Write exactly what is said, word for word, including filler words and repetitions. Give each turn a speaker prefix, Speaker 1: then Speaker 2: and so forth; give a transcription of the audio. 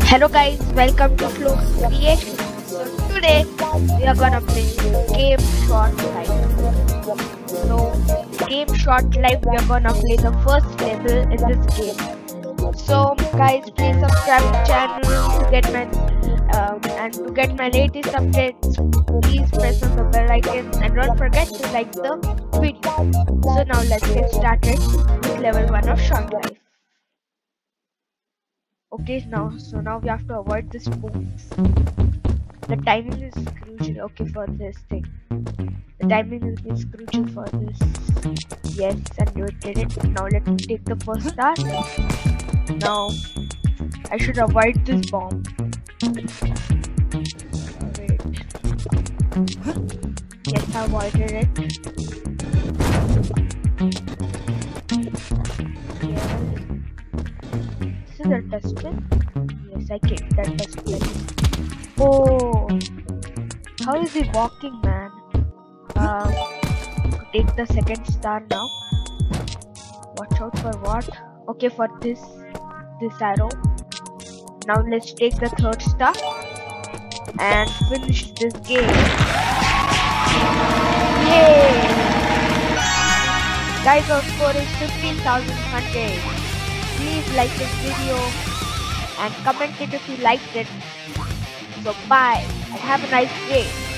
Speaker 1: Hello guys, welcome to SHLOK'S Creation. So today we are gonna play Game Short Life. So Game Short Life, we are gonna play the first level in this game. So guys, please subscribe to the channel to get my um, and to get my latest updates. Please press on the bell icon and don't forget to like the video. So now let's get started with level one of Short Life. Okay, now so now we have to avoid the spooks. The timing is crucial. Okay, for this thing, the timing is, is crucial for this. Yes, and you did it. Now let me take the first star. Now I should avoid this bomb. Wait. Yes, I avoided it. Yes. This is a dustbin. Yes, I kicked that dustbin. Oh, how is he walking, man? Um, take the second star now. Watch out for what? Okay, for this, this arrow. Now let's take the third star and finish this game. Yay! Guys, our score is fifteen thousand one hundred. Please like this video and comment it if you liked it. So bye and have a nice day.